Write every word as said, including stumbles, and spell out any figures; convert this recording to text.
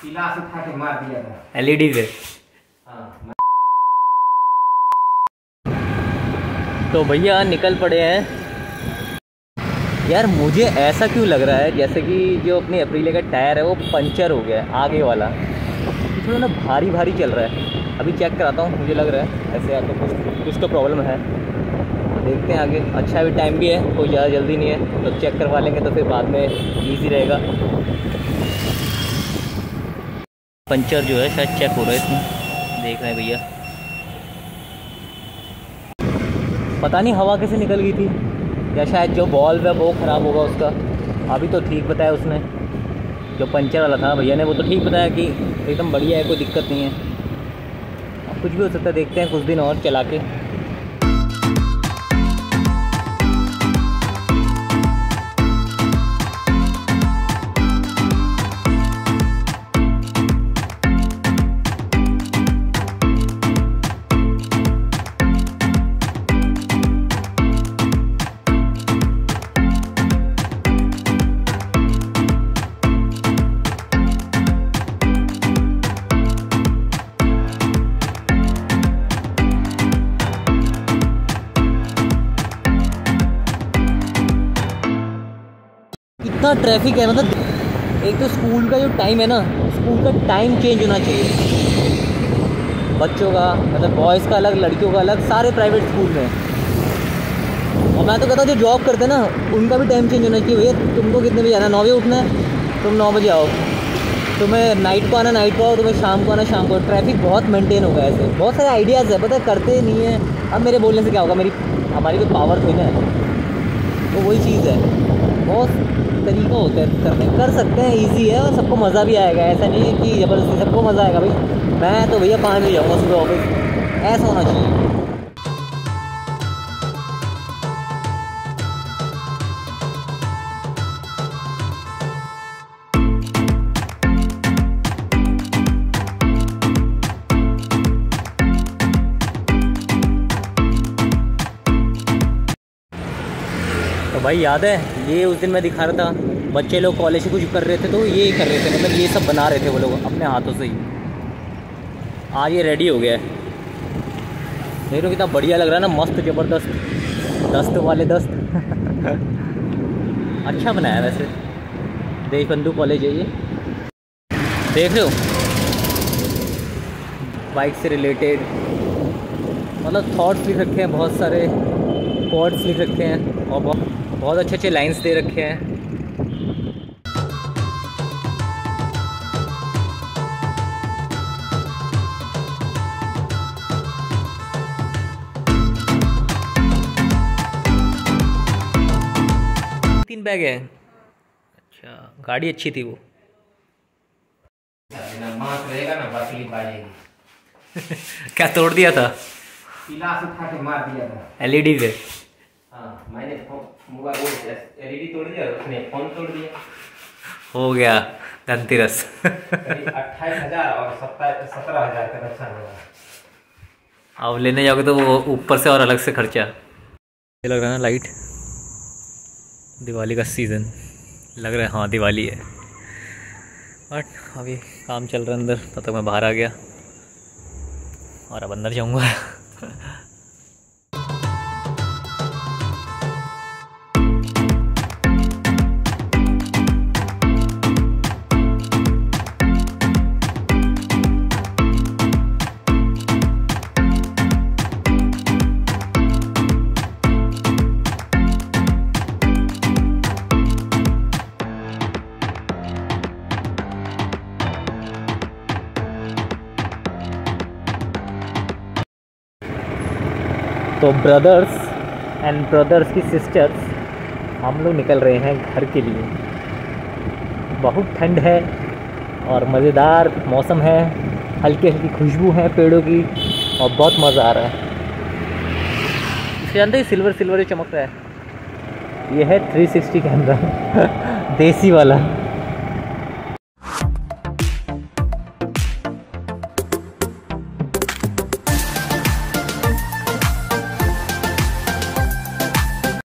गिलास उठा के मार दिया था एलईडी से। हाँ। तो भैया निकल पड़े हैं। यार मुझे ऐसा क्यों लग रहा है जैसे कि जो अपनी अप्रीलिया का टायर है वो पंचर हो गया है, आगे वाला थोड़ा ना भारी भारी चल रहा है। अभी चेक कराता हूँ, मुझे लग रहा है ऐसे या तो कुछ कुछ तो प्रॉब्लम है। देखते हैं आगे। अच्छा अभी टाइम भी है, कोई ज़्यादा जल्दी नहीं है, तो चेक करवा लेंगे तो फिर बाद में ईजी रहेगा। पंचर जो है शायद चेक हो रहा है इसमें, देख रहे हैं भैया। पता नहीं हवा कैसे निकल गई थी, या शायद जो बॉल्व है वो ख़राब होगा उसका। अभी तो ठीक बताया उसने, जो पंचर वाला था भैया ने वो तो ठीक बताया कि एकदम बढ़िया है, कोई दिक्कत नहीं है। अब कुछ भी हो सकता है, देखते हैं कुछ दिन और चला के। इतना ट्रैफिक है, मतलब एक तो स्कूल का जो टाइम है ना, स्कूल का टाइम चेंज होना चाहिए। बच्चों का मतलब बॉयज़ का अलग, लड़कियों का अलग, सारे प्राइवेट स्कूल में। और मैं तो कहता हूँ जो जॉब करते हैं ना उनका भी टाइम चेंज होना चाहिए। भैया तुमको कितने बजे आना है? नौ बजे उठना है, तुम नौ बजे आओ। तुम्हें नाइट को आना नाइट को आओ, तुम्हें शाम को आना शाम को। ट्रैफिक बहुत मेंटेन होगा ऐसे। बहुत सारे आइडियाज़ है, पता है करते नहीं है। अब मेरे बोलने से क्या होगा, मेरी हमारी कोई पावर थी ना, तो वही चीज़ है। बहुत तरीका होता है करने, कर सकते हैं, इजी है और सबको मज़ा भी आएगा। ऐसा नहीं है कि ज़बरदस्ती, सबको मज़ा आएगा। भाई मैं तो भैया पाँच बजे जाऊँगा सुबह ऑफिस, ऐसा होना चाहिए। तो भाई याद है ये उस दिन मैं दिखा रहा था, बच्चे लोग कॉलेज से कुछ कर रहे थे तो ये कर रहे थे, मतलब ये सब बना रहे थे वो लोग अपने हाथों से ही। आज ये रेडी हो गया है। देखो कितना बढ़िया लग रहा है ना, मस्त ज़बरदस्त, दस्त वाले दस्त। अच्छा बनाया है वैसे। देशबंधु कॉलेज है ये, देख रहे हो, बाइक से रिलेटेड मतलब थॉट्स लिख रखे हैं, बहुत सारे कोड्स लिख रखे हैं और बहुत बहुत अच्छे अच्छे लाइंस दे रखे हैं। तीन बैग है। अच्छा गाड़ी अच्छी थी वो। रहेगा ना बाकी बाजेगी। क्या तोड़ दिया था? गिलास उठा के मार दिया था एलईडी से। हाँ मैंने मोबाइल एलईडी तोड़ दिया, उसने फोन तोड़ दिया। हो गया धनतेरस। अट्ठाईस हजार और सत्रह हजार का नुकसान होगा। अब लेने जाओगे तो वो ऊपर से और अलग से खर्चा। ये लग रहा है ना लाइट, दिवाली का सीज़न लग रहा है। हाँ दिवाली है, बट अभी काम चल रहा है अंदर, तब तक मैं बाहर आ गया और अब अंदर जाऊँगा। तो ब्रदर्स एंड ब्रदर्स की सिस्टर्स, हम लोग निकल रहे हैं घर के लिए। बहुत ठंड है और मज़ेदार मौसम है, हल्की हल्की खुशबू है पेड़ों की और बहुत मज़ा आ रहा है। इसके अंदर ही सिल्वर सिल्वर चमक रहा है। ये है थ्री सिक्सटी कैमरा देसी वाला।